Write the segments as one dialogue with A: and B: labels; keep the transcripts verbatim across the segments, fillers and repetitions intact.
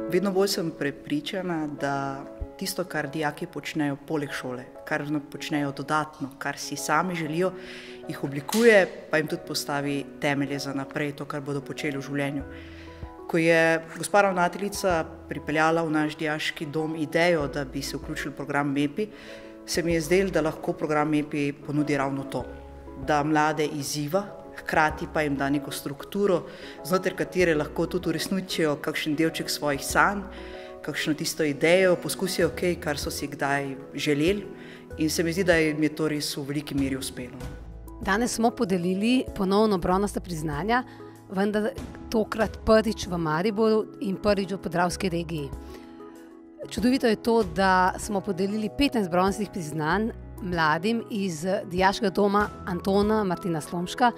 A: Vedno bolj sem prepričana, da tisto, kar dijaki počnejo poleg šole, kar počnejo dodatno, kar si sami želijo, jih oblikuje, pa jim tudi postavi temelje za naprej, to, kar bodo počeli v življenju. Ko je gospa ravnateljica pripeljala v naš dijaški dom idejo, da bi se vključili v program MEPI, se mi je zdelo, da lahko program MEPI ponudi ravno to, da mlade izziva, hkrati pa jim da neko strukturo, znotraj katere lahko tudi uresničijo kakšen delček svojih sanj, kakšno tisto idejo, poskusijo kaj, kar so si kdaj želeli, in se mi zdi, da jim je to res v veliki meri uspelo.
B: Danes smo podelili ponovno bronasta priznanja, vendar tokrat prvič v Mariboru in prvič v Podravski regiji. Čudovito je to, da smo podelili petnajst bronastih priznanj mladim iz dijaškega doma Antona Martina Slomška,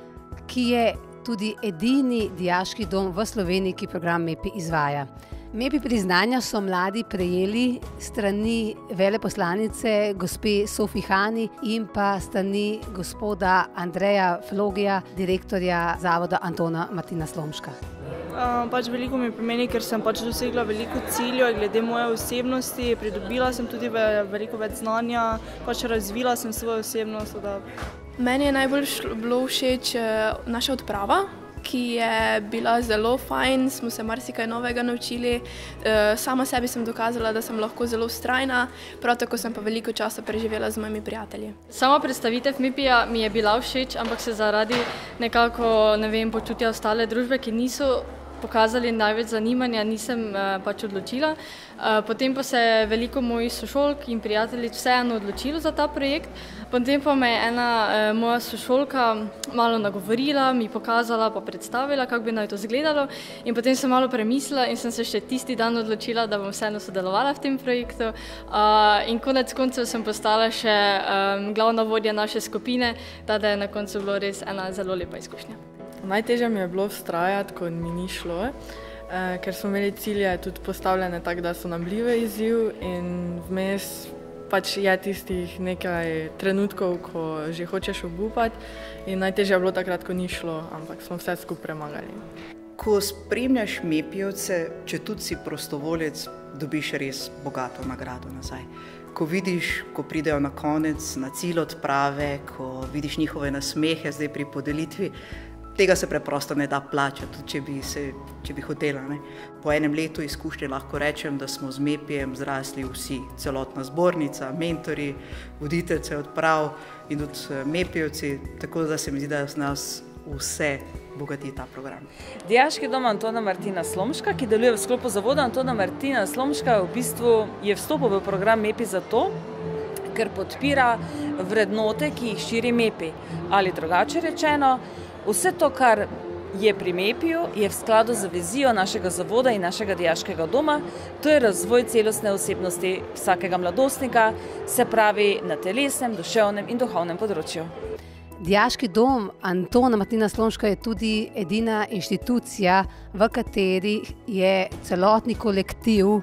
B: ki je tudi edini dijaški dom v Sloveniji, ki program MEPI izvaja. MEPI priznanja so mladi prejeli strani veleposlanice gospe Sofi Hani in pa strani gospoda Andreja Flogija, direktorja zavoda Antona Martina Slomška.
C: Uh, pač veliko mi pomeni, ker sem pač dosegla veliko ciljev glede moje osebnosti, pridobila sem tudi veliko več znanja, pač razvila sem svojo osebnost. Da...
D: Meni je najbolj bilo všeč naša odprava, ki je bila zelo fajn, smo se marsikaj novega naučili. Sama sebi sem dokazala, da sem lahko zelo vztrajna, prav tako sem pa veliko časa preživela z mojimi prijatelji.
E: Sama predstavitev MEPI-ja mi je bila všeč, ampak se zaradi nekako, ne vem, počutja ostale družbe, ki niso pokazali največ zanimanja, nisem uh, pač odločila. Uh, potem pa se je veliko mojih sošolk in prijateljic vseeno odločilo za ta projekt. Potem pa me je ena uh, moja sošolka malo nagovorila, mi pokazala pa predstavila, kako bi naj to izgledalo. In potem sem malo premislila in sem se še tisti dan odločila, da bom vseeno sodelovala v tem projektu. Uh, in konec koncev sem postala še um, glavna vodja naše skupine, da je na koncu bilo res ena zelo lepa izkušnja.
C: Najtežje mi je bilo vztrajati, ko mi ni šlo, eh, ker smo imeli cilje tudi postavljene tako, da so nam bili izziv, in vmes pač je tistih nekaj trenutkov, ko že hočeš obupati, in najtežje je bilo takrat, ko ni šlo, ampak smo vse skupaj premagali.
A: Ko spremljaš MEPI-jevce, če tudi si prostovoljec, dobiš res bogato nagrado nazaj. Ko vidiš, ko pridejo na konec, na cilj odprave, ko vidiš njihove nasmehe zdaj pri podelitvi, tega se preprosto ne da plačati, če bi, se, če bi hotela. Ne. Po enem letu izkušnje lahko rečem, da smo z MEPI-jem zrasli vsi, celotna zbornica, mentori, voditeljce odprav in tudi MEPI-jevci, tako da se mi zdi, da z nas vse bogati ta program.
F: Dijaški dom Antona Martina Slomška, ki deluje v sklopu zavoda Antona Martina Slomška, v bistvu je vstopil v program MEPI zato, ker podpira vrednote, ki jih širi MEPI. Ali drugače rečeno, vse to, kar je pri MEPI-ju, je v skladu z vizijo našega zavoda in našega dijaškega doma, to je razvoj celostne osebnosti vsakega mladostnika, se pravi na telesnem, duševnem in duhovnem področju.
B: Dijaški dom Antona Martina Slomška je tudi edina inštitucija, v kateri je celotni kolektiv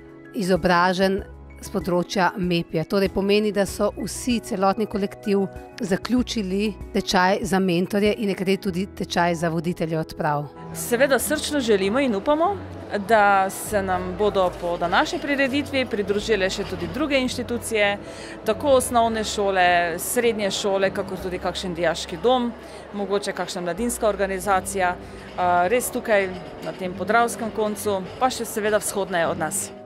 B: izobražen z področja MEPI-ja. Torej pomeni, da so vsi celotni kolektiv zaključili tečaj za mentorje in nekateri tudi tečaj za voditelje odprav.
F: Seveda srčno želimo in upamo, da se nam bodo po današnji prireditvi pridružile še tudi druge inštitucije, tako osnovne šole, srednje šole, kakor tudi kakšen dijaški dom, mogoče kakšna mladinska organizacija, res tukaj na tem podravskem koncu, pa še seveda vzhodneje od nas.